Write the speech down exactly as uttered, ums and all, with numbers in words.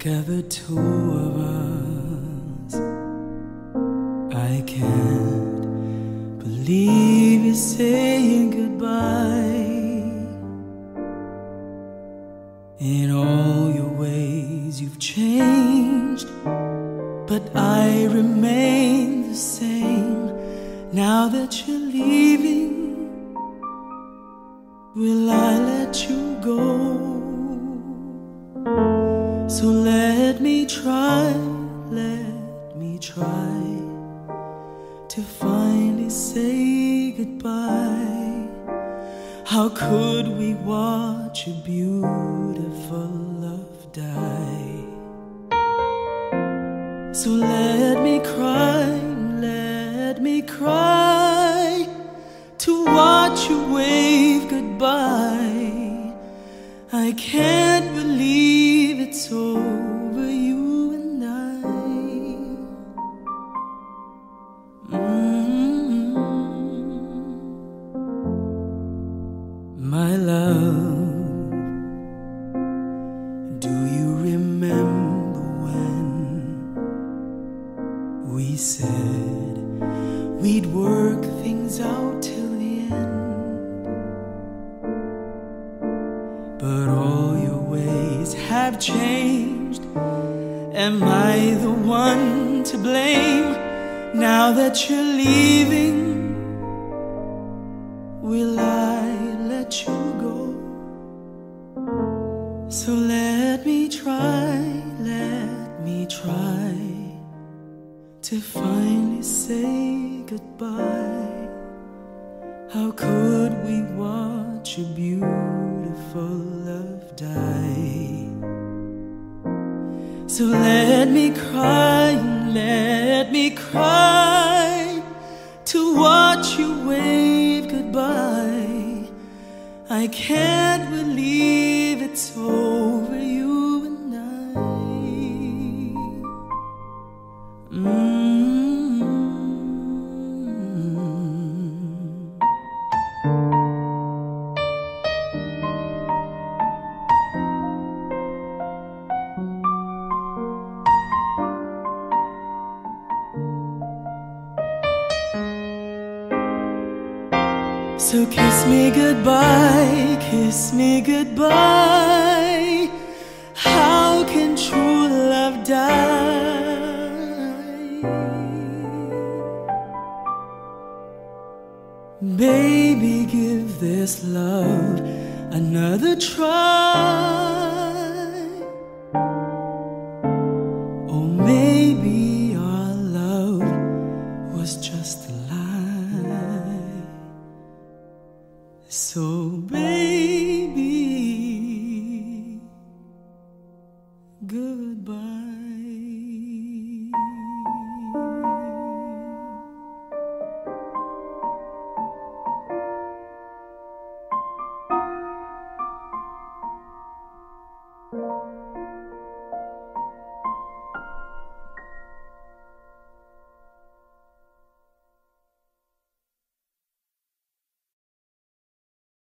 Look at the two of us. I can't believe you're saying goodbye. In all your ways you've changed, but I remain the same. Now that you're leaving, will I let you go? So let me try, let me try to finally say goodbye. How could we watch a beautiful love die? So let me cry, let me cry to watch you wave goodbye. I can't believe it's over, you and I. Mm-hmm. My love, do you remember when we said we'd work things out till the end? But all your ways have changed. Am I the one to blame? Now that you're leaving, will I let you go? So let me try, let me try to finally say goodbye. How could we watch a beautiful love die? So let me cry, let me cry to watch you wave goodbye. I can't believe it's over, you and I. Mm-hmm. So kiss me goodbye, kiss me goodbye. How can true love die? Baby, give this love another try. Or maybe our love was just a lie. So